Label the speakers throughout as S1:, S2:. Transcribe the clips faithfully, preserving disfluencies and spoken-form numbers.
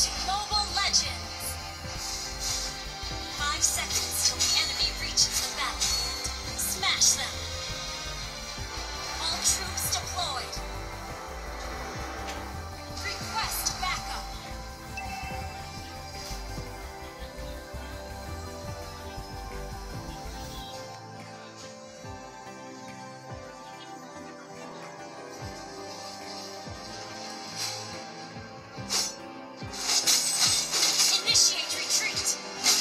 S1: to Mobile Legends! Five seconds till the enemy reaches the battlefield. Smash them! All troops deployed! Request backup! Initiate retreat!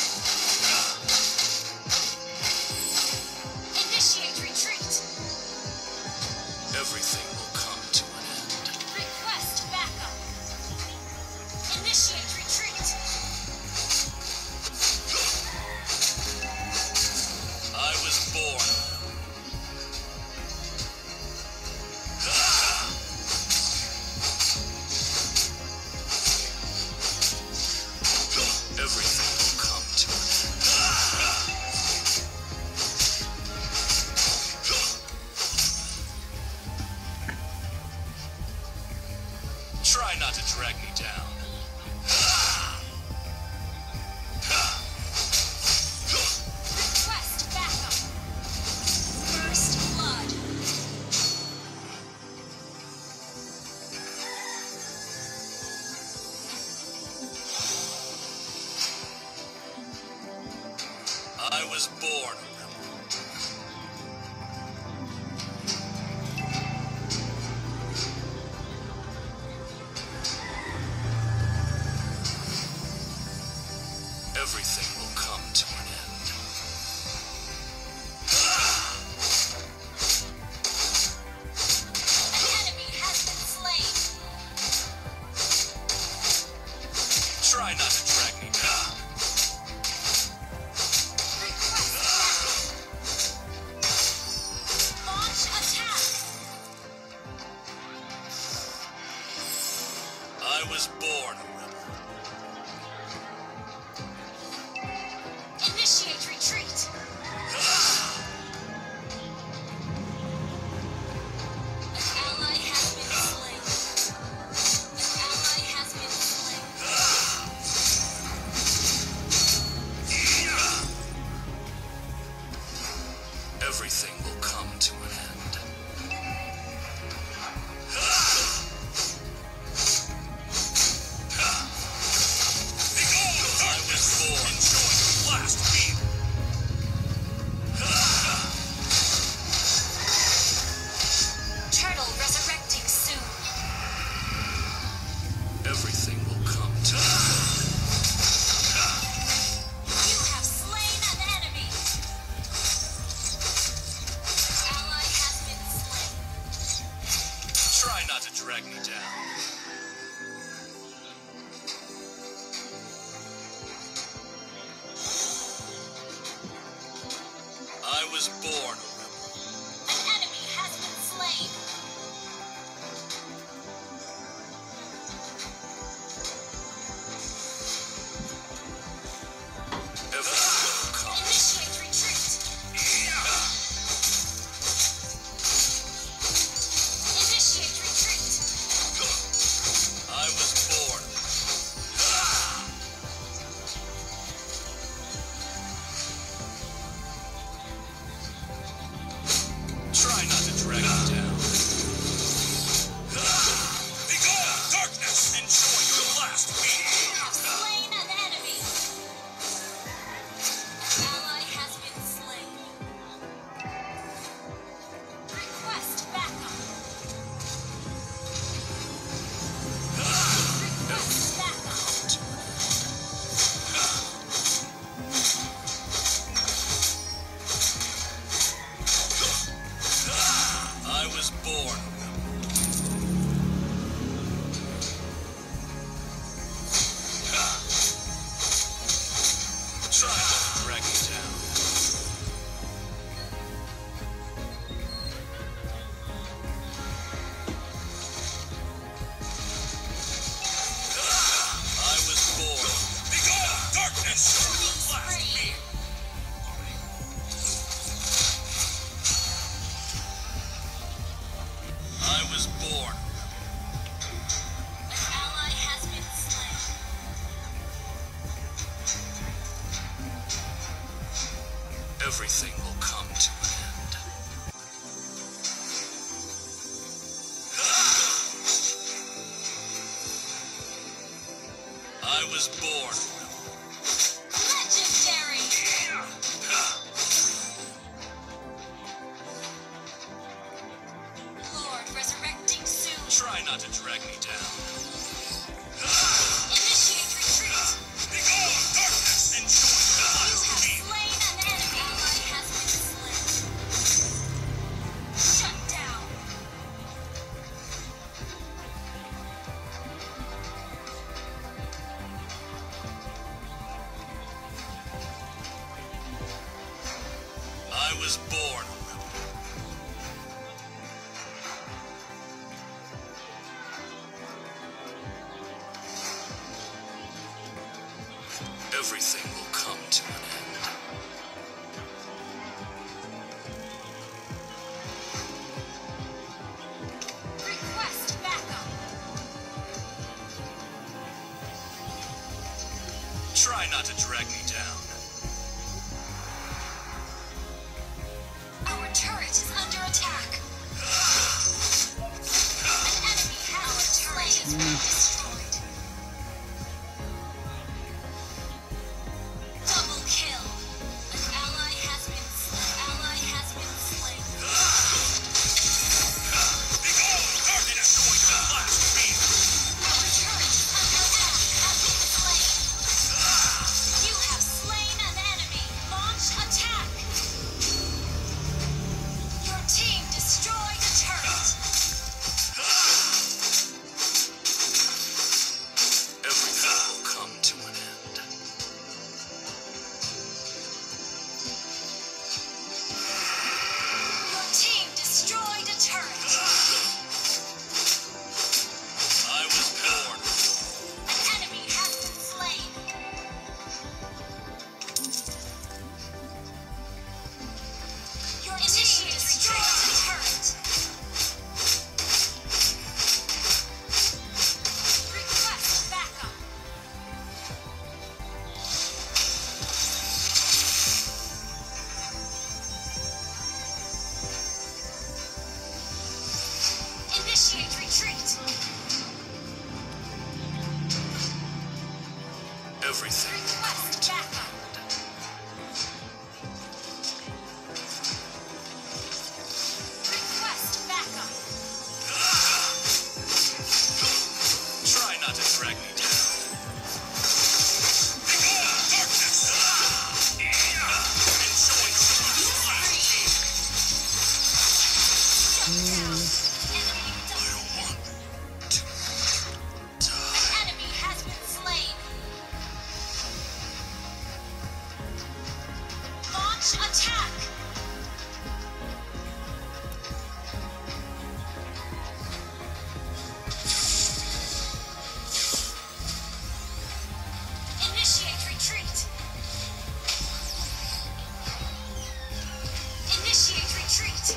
S1: Initiate retreat!
S2: Everything will come to an end.
S1: Request backup! Initiate retreat!
S2: I was born. Everything will come to an end. Try not to drag me down.
S1: Request backup! First blood!
S2: I was born a rebel. Everything will come to an end.
S1: An enemy has been slain!
S2: Try not to drag me down.
S1: Request backup! Launch attack!
S2: I was born a rebel.
S1: Initiate retreat! An ally has been slain. An ally has been slain.
S2: Everything will come to an end. I was born. Enjoy the last beat.
S1: Turtle resurrecting soon.
S2: Everything will come to an
S1: You have slain an enemy. Ally has been slain.
S2: end. Try not to drag me down. I was born a rebel.
S1: An enemy has been slain.
S2: Everything will come.
S1: Initiate retreat. Initiate retreat.
S2: I was born. Everything will come to an end. I was born.
S1: Legendary! Lord resurrecting soon.
S2: Try not to drag me down.
S1: Initiate retreat.
S2: Be gone, darkness, and join the
S1: You
S2: light
S1: have
S2: of me.
S1: slain an enemy. Ally has been slain. Shut down.
S2: I was born. Everything will come to an end.
S1: Request backup.
S2: Try not to drag me down.
S1: Our turret is under attack. An enemy has turret has been destroyed. Double kill. An ally has been slain. Ally has been slain.
S2: Be gone, darkness, join the light of me.
S1: Our turret is under attack. Has been slain. You have slain an enemy. Launch attack. Your team destroyed a turret.
S2: Everything will come to an end.
S1: Your team destroyed a turret.
S2: I was born.
S1: An enemy has been slain. Your team destroyed a turret. Request backup. Initiate retreat.
S2: Everything
S1: Request backup. Request backup.
S2: Try not to drag me down. Be gone, darkness! Enjoy the light of me.
S1: Shut down. Enemy
S2: I
S1: double.
S2: don't want to
S1: An
S2: die.
S1: enemy has been slain. Launch attack. Initiate retreat. Initiate retreat.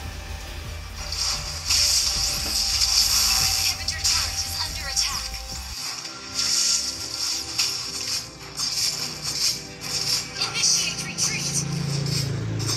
S1: Our inhibitor turret is under attack. Initiate retreat.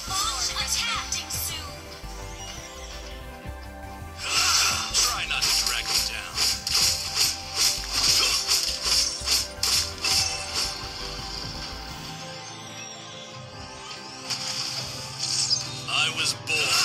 S1: Launch attack! Soon.
S2: Try not to drag me down. I was born